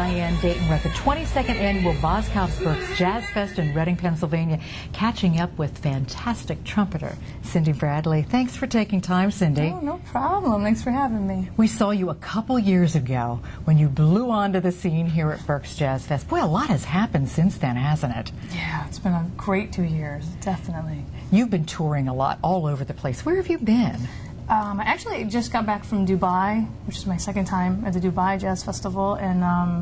Diane Dayton. We're at the 22nd annual Boscov's Berks Jazz Fest in Reading, Pennsylvania, catching up with fantastic trumpeter Cindy Bradley. Thanks for taking time, Cindy. Oh, no problem. Thanks for having me. We saw you a couple years ago when you blew onto the scene here at Berks Jazz Fest. Boy, a lot has happened since then, hasn't it? Yeah, it's been a great 2 years, definitely. You've been touring a lot all over the place. Where have you been? I actually just got back from Dubai, which is my second time at the Dubai Jazz Festival, and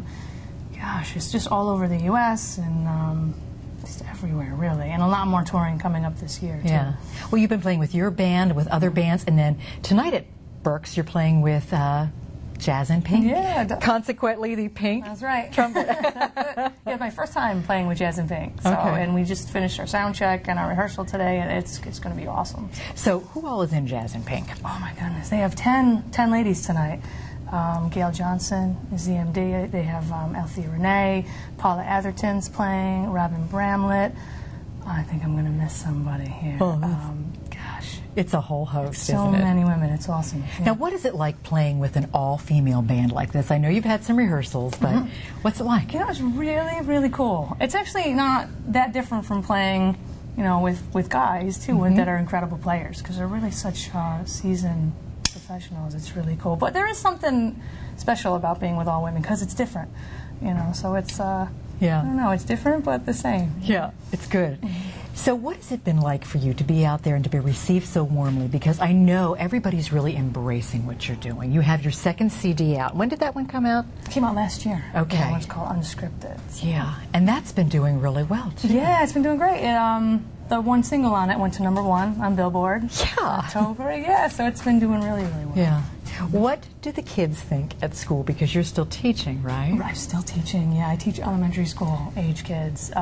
gosh, it's just all over the U.S. and just everywhere, really, and a lot more touring coming up this year, too. Yeah. Well, you've been playing with your band, with other bands, and then tonight at Berks, you're playing with Jazz in Pink. Yeah. Consequently, the pink. That's right. Trumpet. That's it. Yeah, my first time playing with Jazz in Pink. So, okay. And we just finished our sound check and our rehearsal today, and it's going to be awesome. So, who all is in Jazz in Pink? Oh my goodness, they have 10 ladies tonight. Gail Johnson is the MD. They have Althea Renee, Paula Atherton's playing, Robin Bramlett. I think I'm going to miss somebody here. Oh, gosh. It's a whole host, So isn't it? many women. It's awesome. Yeah. Now, what is it like playing with an all-female band like this? I know you've had some rehearsals, but what's it like? You know, it's really, really cool. It's actually not that different from playing, you know, with guys, too, that are incredible players, because they're really such seasoned professionals. It's really cool. But there is something special about being with all women, because it's different, you know, so it's, I don't know, it's different, but the same. Yeah, it's good. So what has it been like for you to be out there and to be received so warmly? Because I know everybody's really embracing what you're doing. You have your second CD out. When did that one come out? It came out last year. Okay. That one's called Unscripted. So. Yeah, and that's been doing really well, too. Yeah, it's been doing great. The one single on it went to #1 on Billboard. Yeah. October, yeah, so it's been doing really, really well. Yeah. What do the kids think at school? Because you're still teaching, right? I'm still teaching, yeah. I teach elementary school age kids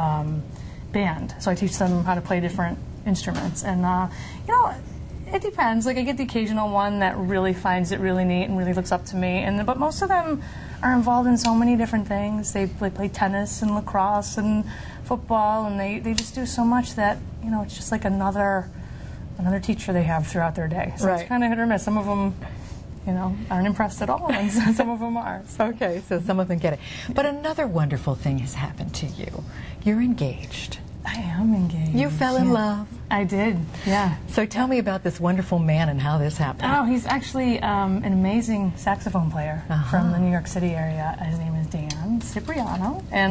band. So I teach them how to play different instruments. And, you know, it depends. Like, I get the occasional one that really finds it really neat and really looks up to me. But most of them are involved in so many different things. They play tennis and lacrosse and football, and they just do so much that, you know, it's just like another teacher they have throughout their day. So it's kind of hit or miss. Some of them, you know, aren't impressed at all, and some of them are. So. Okay, so some of them get it. But another wonderful thing has happened to you. You're engaged. I am engaged. You fell in love. I did, yeah. So tell me about this wonderful man and how this happened. Oh, he's actually an amazing saxophone player from the New York City area. His name is Dan Cipriano. And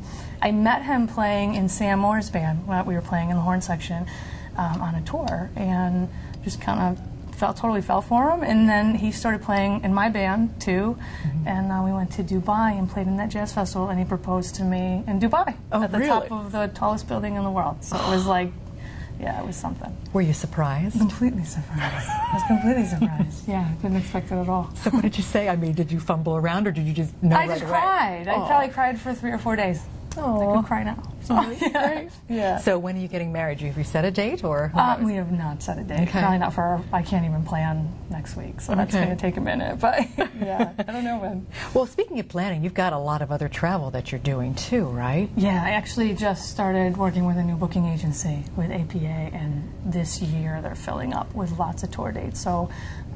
I met him playing in Sam Moore's band when we were playing in the horn section on a tour, and just kind of totally fell for him. And then he started playing in my band too, and we went to Dubai and played in that jazz festival, and he proposed to me in Dubai at the top of the tallest building in the world. So it was like, yeah, it was something. Were you surprised? Completely surprised. I was completely surprised. Yeah, didn't expect it at all. So what did you say? I mean, did you fumble around, or did you just know right away? I just cried. I probably cried for 3 or 4 days. Oh. I could cry now. So, yeah. So when are you getting married? Have you set a date, or? We have not set a date. Okay. Probably not for. I can't even plan next week, so that's going to take a minute. But yeah, I don't know when. Well, speaking of planning, you've got a lot of other travel that you're doing too, right? Yeah, I actually just started working with a new booking agency with APA, and this year they're filling up with lots of tour dates. So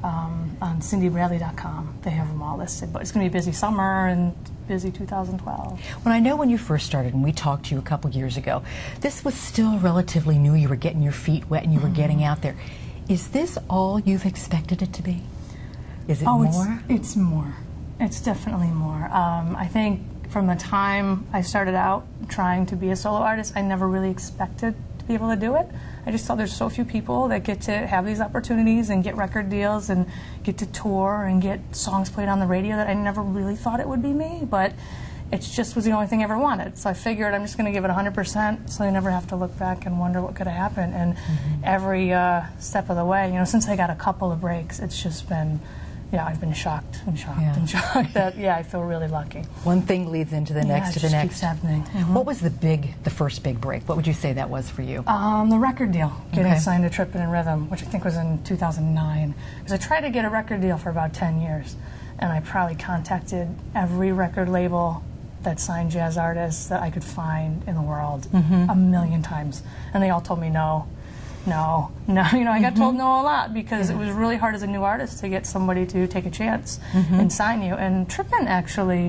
on CindyBradley.com, they have them all listed. But it's going to be a busy summer and busy 2012. When I know when you first started, and we talked to you a couple years ago, this was still relatively new. You were getting your feet wet and you were getting out there. Is this all you've expected it to be? Is it more? It's more. It's definitely more. I think from the time I started out trying to be a solo artist, I never really expected to be able to do it. I just thought there's so few people that get to have these opportunities and get record deals and get to tour and get songs played on the radio that I never really thought it would be me, but it just was the only thing I ever wanted. So I figured I'm just going to give it 100% so I never have to look back and wonder what could have happened. And every step of the way, you know, since I got a couple of breaks, it's just been, yeah, I've been shocked and shocked and shocked that, yeah, I feel really lucky. One thing leads into the next to the next. Keeps happening. What was the first big break? What would you say that was for you? The record deal, getting signed to Trippin' and Rhythm, which I think was in 2009. Because I tried to get a record deal for about 10 years, and I probably contacted every record label that signed jazz artists that I could find in the world a million times, and they all told me no. No, you know, I got told no a lot because it was really hard as a new artist to get somebody to take a chance and sign you. And Trippin' actually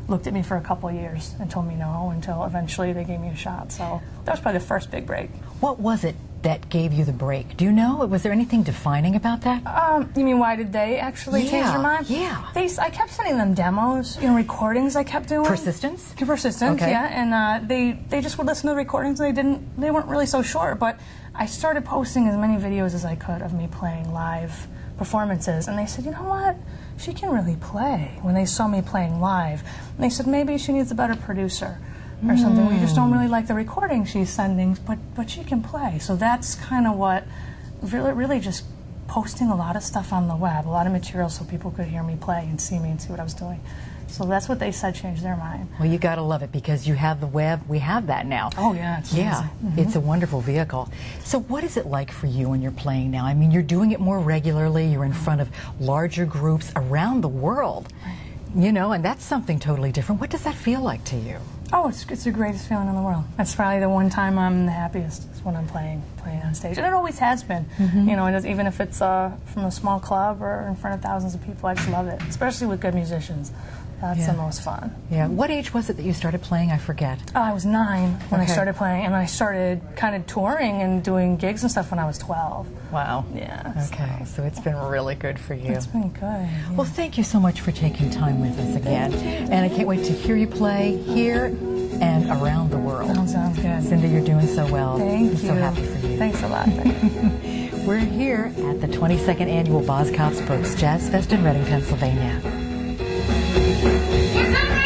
looked at me for a couple of years and told me no until eventually they gave me a shot. So that was probably the first big break. What was it that gave you the break? Do you know? Was there anything defining about that? You mean why did they actually change their mind? Yeah. I kept sending them demos, recordings I kept doing. Persistence? Persistence, okay. yeah. And they just would listen to the recordings and they weren't really so sure. But I started posting as many videos as I could of me playing live performances. And they said, you know what? She can really play. When they saw me playing live, and they said maybe she needs a better producer or something. We just don't really like the recording she's sending, but she can play. So that's kind of what really just posting a lot of stuff on the web, a lot of material so people could hear me play and see me and see what I was doing. So that's what they said changed their mind. Well, you got to love it because you have the web. We have that now. Oh, yeah. It's amazing. It's a wonderful vehicle. So what is it like for you when you're playing now? I mean, you're doing it more regularly. You're in front of larger groups around the world, and that's something totally different. What does that feel like to you? Oh, it's the greatest feeling in the world. That's probably the one time I'm the happiest is when I'm playing on stage. And it always has been. Even if it's from a small club or in front of thousands of people, I just love it, especially with good musicians. That's the most fun. Yeah. What age was it that you started playing? I forget. I was 9 when I started playing, and I started kind of touring and doing gigs and stuff when I was 12. Wow. Yeah. Okay, so it's been really good for you. It's been good. Yeah. Well, thank you so much for taking time with us again. And I can't wait to hear you play here and around the world. That sounds good. Cindy, you're doing so well. Thank you. I'm so happy for you. Thanks a lot. We're here at the 22nd Annual Boz Cops Brooks Jazz Fest in Reading, Pennsylvania.